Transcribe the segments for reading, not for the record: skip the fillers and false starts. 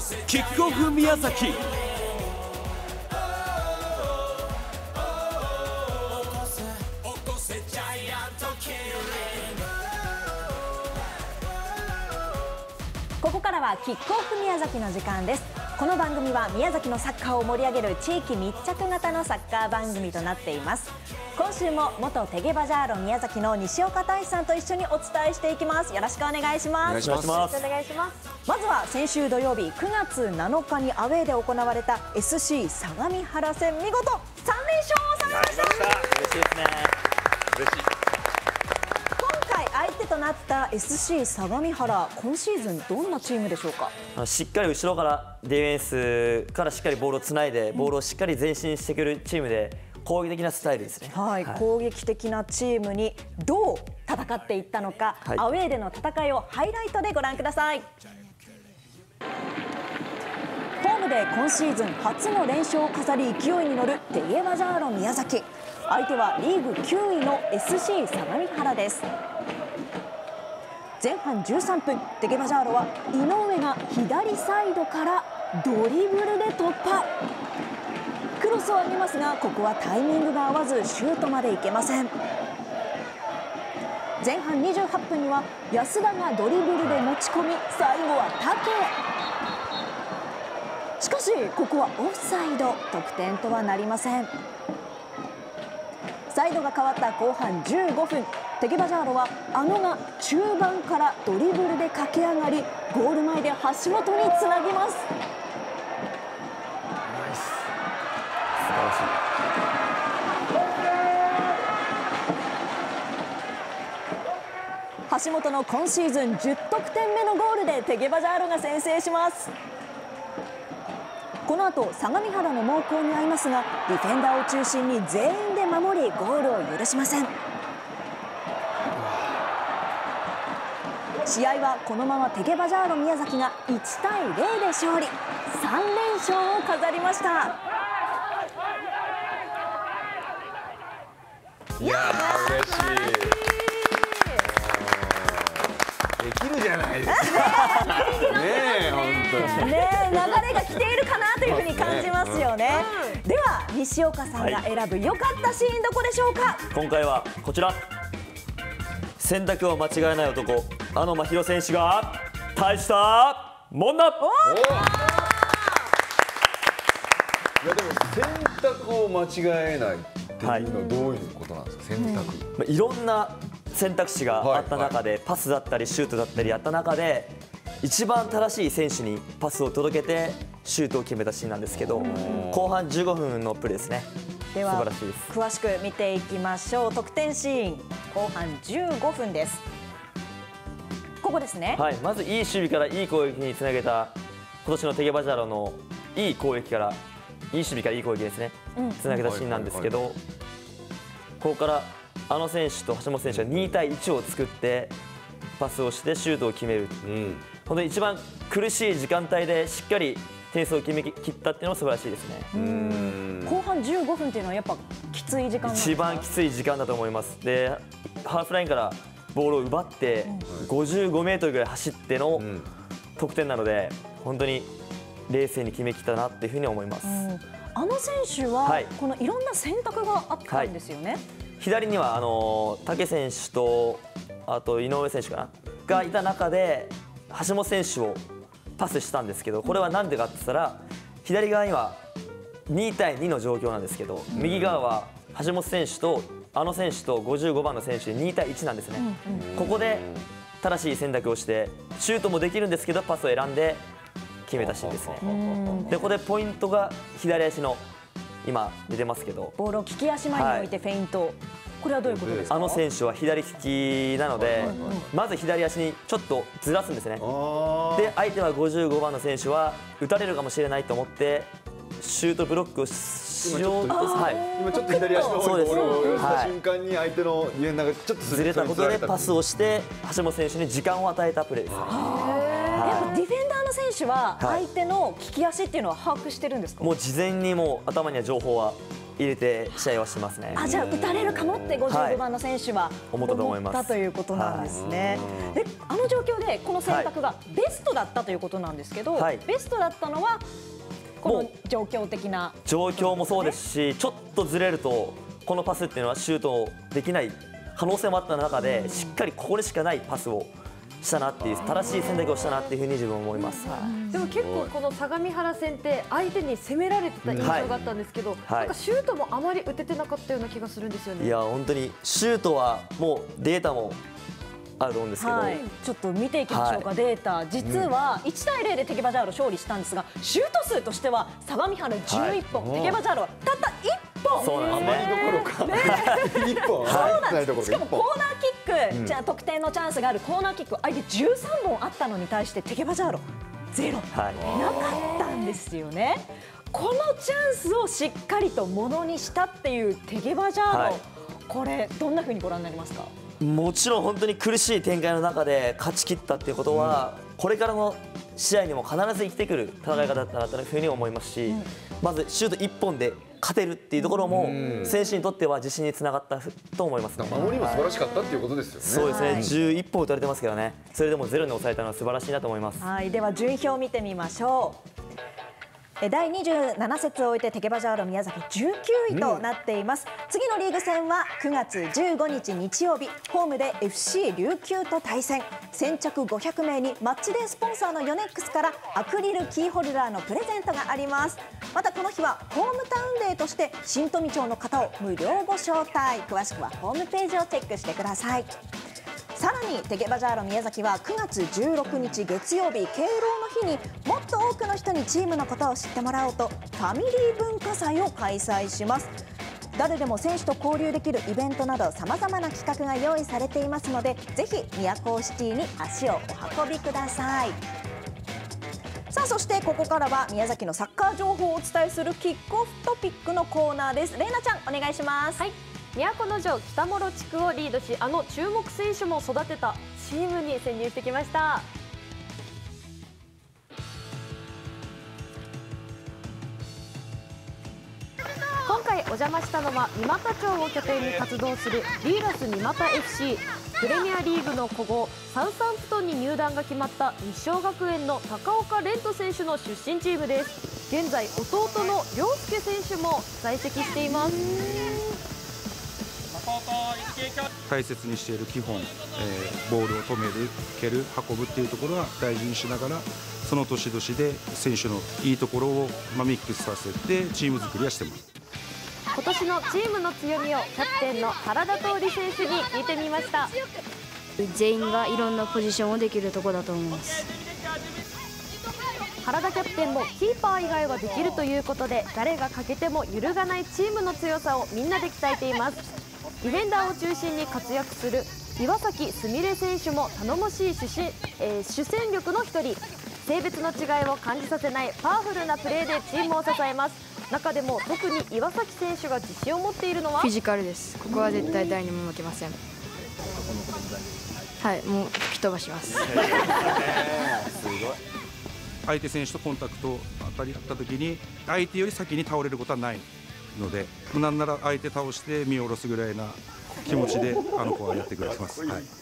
キックオフ宮崎。 ここからはキックオフ宮崎の時間です。この番組は宮崎のサッカーを盛り上げる地域密着型のサッカー番組となっています。今週も元テゲバジャーロ宮崎の西岡大志さんと一緒にお伝えしていきます。よろしくお願いします。 お願いします。 お願いします。まずは先週土曜日9月7日にアウェーで行われた SC 相模原戦、見事3連勝を収めました。 嬉しいですね。嬉しい。 今回相手となった SC 相模原、今シーズンどんなチームでしょうか。 しっかり後ろからディフェンスからしっかりボールをつないで、ボールをしっかり前進してくるチームで、攻撃的なスタイルですね。 はい、攻撃的なチームにどう戦っていったのか、アウェーでの戦いをハイライトでご覧ください。ホームで今シーズン初の連勝を飾り勢いに乗るテゲバジャーロ宮崎。相手はリーグ9位の SC 相模原です。前半13分、テゲバジャーロは井上が左サイドからドリブルで突破。クロスを上げますが、ここはタイミングが合わずシュートまでいけません。前半28分には安田がドリブルで持ち込み、最後は竹。しかしここはオフサイド、得点とはなりません。サイドが変わった後半15分、テゲバジャーロはあのが中盤からドリブルで駆け上がり、ゴール前で橋本につなぎます。橋本の今シーズン10得点目のゴールでテゲバジャーロが先制します。この後相模原の猛攻に遭いますが、ディフェンダーを中心に全員で守り、ゴールを許しません。試合はこのままテゲバジャーロ宮崎が1対0で勝利、3連勝を飾りました。 いやー、嬉しい。できるじゃないですか。ねえ、本当に。 ねえ、流れが来ているかなというふうに感じますよね。では西岡さんが選ぶ良かったシーンどこでしょうか。 今回はこちら。選択を間違えない男、真宙選手が大したもんだ。 いやでも選択を間違えないっていうのはどういうことなんですか。選択。 いろんな選択肢があった中で、パスだったりシュートだったりやった中で、一番正しい選手にパスを届けてシュートを決めたシーンなんですけど、後半15分のプレーですね。 では素晴らしいです。 詳しく見ていきましょう。得点シーン、後半15分です。ここですね。 はい、まずいい守備からいい攻撃につなげた今年のテゲバジャーロのいい攻撃から、いい守備からいい攻撃ですね、つなげたシーンなんですけど、ここから選手と橋本選手が2対1を作ってパスをしてシュートを決める、本当に一番苦しい時間帯でしっかり点数を決めきったっていうのも素晴らしいですね。 後半15分っていうのはやっぱきつい時間なんですか。 一番きつい時間だと思います。で、ハーフラインからボールを奪って55メートルぐらい走っての得点なので、本当に冷静に決めきったなっていうふうに思います。 選手はこのいろんな選択があったんですよね。 左には武選手とあと井上選手かながいた中で、橋本選手をパスしたんですけど、これはなんでかって言ったら、左側には2対2の状況なんですけど、右側は橋本選手と選手と55番の選手で2対1なんですね。ここで正しい選択をしてシュートもできるんですけど、パスを選んで決めたシーンですね。で、ここでポイントが左足の、今出てますけど、 ボールを利き足前に置いてフェイント、これはどういうことですか。 選手は左利きなので、まず左足にちょっちょっとずらすんですね。で、相手は55番の選手は打たれるかもしれないと思ってシュートブロックをしようと、 今ちょっと左足の方にボールを寄せた瞬間に相手のディフェンダーがちょっとずれたことでパスをして橋本選手に時間を与えたプレーですね。 やっぱディフェンダーの選手は相手の利き足っていうのは把握してるんですか。 もう事前にもう頭には情報は入れて試合はしてますね。 じゃあ打たれるかもって55番の選手は思ったと思います。 思ったということなんですね。で、あの状況でこの選択がベストだったということなんですけど、ベストだったのはこの状況的な状況もそうですし、ちょっとずれるとこのパスっていうのはシュートできない可能性もあった中で、しっかりここでしかないパスをしたなっていう、正しい選択をしたなっていうふうに自分は思います。 でも結構この相模原戦って相手に攻められてた印象があったんですけど、なんかシュートもあまり打ててなかったような気がするんですよね。 いや本当にシュートはもうデータもあると思うんですけど、 ちょっと見ていきましょうか、データ。実は1対0でテケバジャーロ勝利したんですが、シュート数としては相模原11本、テケバジャーロはたった1本。 そうなんですね。 どころか1本そうなんです。しかもコーナーキック、じゃあ得点のチャンスがあるコーナーキック相手13本あったのに対してテケバジャーロ0、なかったんですよね。このチャンスをしっかりとものにしたっていうテケバジャーロ、これどんな風にご覧になりますか？ もちろん本当に苦しい展開の中で勝ち切ったっていうことは、これからの試合にも必ず生きてくる戦い方だったなというふうに思いますし、まずシュート1本で勝てるっていうところも選手にとっては自信につながったと思います、ね。 守りも素晴らしかったっていうことですよね。 そうですね。11本打たれてますけどね。それでも0に抑えたのは素晴らしいなと思います。 では順位表を見てみましょう。第27節を終えてテケバジャーロ宮崎19位となっています。次のリーグ戦は9月15日日曜日、ホームで FC 琉球と対戦。先着500名にマッチデースポンサーのヨネックスからアクリルキーホルダーのプレゼントがあります。またこの日はホームタウンデーとして新富町の方を無料ご招待。詳しくはホームページをチェックしてください。さらにテケバジャーロ宮崎は9月16日月曜日、敬老の日にもっと多くの人にチームのことを知ってもらおうとファミリー文化祭を開催します。誰でも選手と交流できるイベントなどさまざまな企画が用意されていますので、ぜひ宮古シティに足をお運びください。さあ、そしてここからは宮崎のサッカー情報をお伝えするキックオフトピックのコーナーです。レイナちゃんお願いします。 都城北諸地区をリードし、あの注目選手も育てたチームに潜入してきました。今回お邪魔したのは三股町を拠点に活動するビーラス三股 FC。 プレミアリーグの古豪サウサンプトンに入団が決まった日翔学園の高岡蓮斗選手の出身チームです。現在弟の涼介選手も在籍しています。 大切にしている基本、ボールを止める、蹴る、運ぶっていうところは大事にしながら、その年々で選手のいいところをミックスさせてチーム作りはしてます。 今年のチームの強みをキャプテンの原田通り選手に聞いてみました。 全員がいろんなポジションをできるところだと思います。 原田キャプテンもキーパー以外はできるということで、誰が欠けても揺るがないチームの強さをみんなで鍛えています。ディフェンダーを中心に活躍する岩崎すみれ選手も頼もしい主戦力の一人。性別の違いを感じさせないパワフルなプレーでチームを支えます。中でも特に岩崎選手が自信を持っているのはフィジカルです。ここは絶対誰にも負けません。はい、もう吹き飛ばします。 相手選手とコンタクト当たり合った時に相手より先に倒れることはないので、なんなら相手倒して見下ろすぐらいな気持ちであの子はやってくれてます。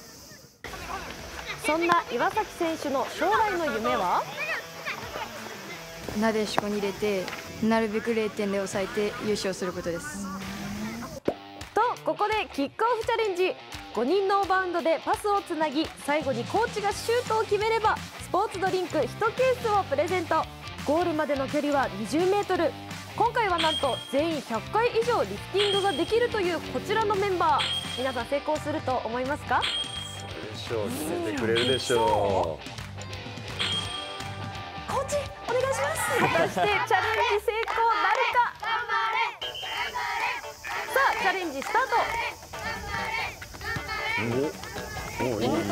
そんな岩崎選手の将来の夢は？ なでしこに入れて、なるべく0点で抑えて優勝することです。 とここでキックオフチャレンジ。5人のバウンドでパスをつなぎ、最後にコーチがシュートを決めればスポーツドリンク1ケースをプレゼント。ゴールまでの距離は20メートル。今回はなんと全員100回以上リフティングができるというこちらのメンバー。皆さん成功すると思いますか？ そうでしょう、決めてくれるでしょう。 コーチお願いします。 果たしてチャレンジ成功なるか。さあチャレンジスタート。 お、いい。うまい。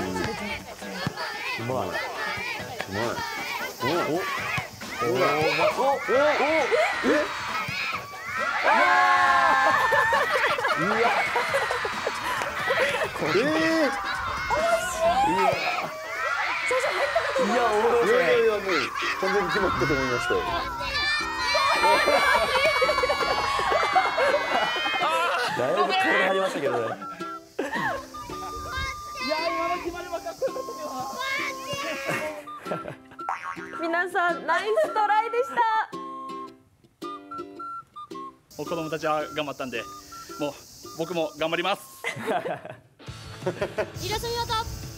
お、ほら。 いや、 もう完全に決まったと思いましたよ。 だいぶこれありましたけどね。 皆さんナイストライでした。 子供たちは頑張ったんで、もう僕も頑張ります。 イラスミノと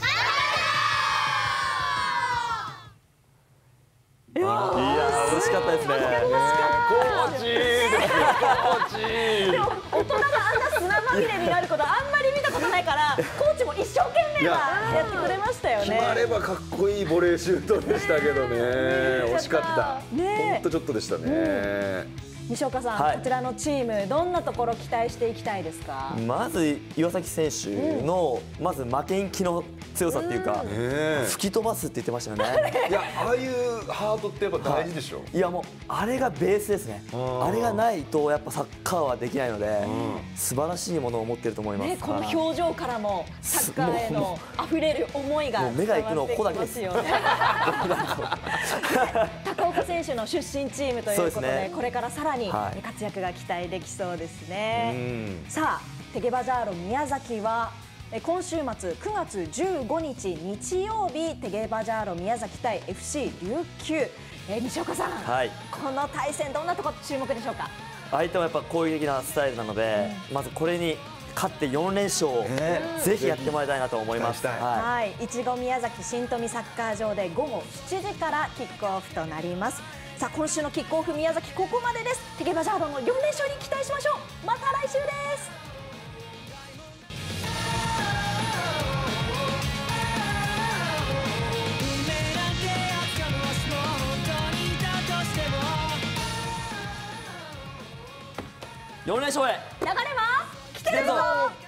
いやー、惜しかったですね。 気持ちいいですよ。気持ちいい。 でも大人があんな砂まみれになることあんまり見たことないからコーチも一生懸命はやってくれましたよね。 決まればかっこいいボレーシュートでしたけどね。惜しかった。 ねほんとちょっとでしたね。 西岡さん、 はいこちらのチームどんなところ期待していきたいですか。 まず岩崎選手のまず負けん気の強さっていうか、吹き飛ばすって言ってましたよね。 いや、ああいうハートってやっぱ大事でしょ。 いやもうあれがベースですね。あれがないとやっぱサッカーはできないので、素晴らしいものを持っていると思います。 ね、この表情からもサッカーへの溢れる思いがもう目が行くのここだけです伝わってきますよね。高岡選手の出身チームということで、 そうですねこれからさらにはい活躍が期待できそうですね。さあ、テゲバジャーロ宮崎は今週末9月15日日曜日、テゲバジャーロ宮崎対 FC 琉球。西岡さん、 はい、 この対戦どんなところ注目でしょうか。 相手もやっぱ攻撃的なスタイルなので、まずこれに勝って4連勝をぜひやってもらいたいなと思います。 はい、いちご宮崎新富サッカー場で午後7時からキックオフとなります。さあ、今週のキックオフ宮崎ここまでです。テゲバジャーロの4連勝に期待しましょう。また来週です。 4連勝へ流れは来てるぞ。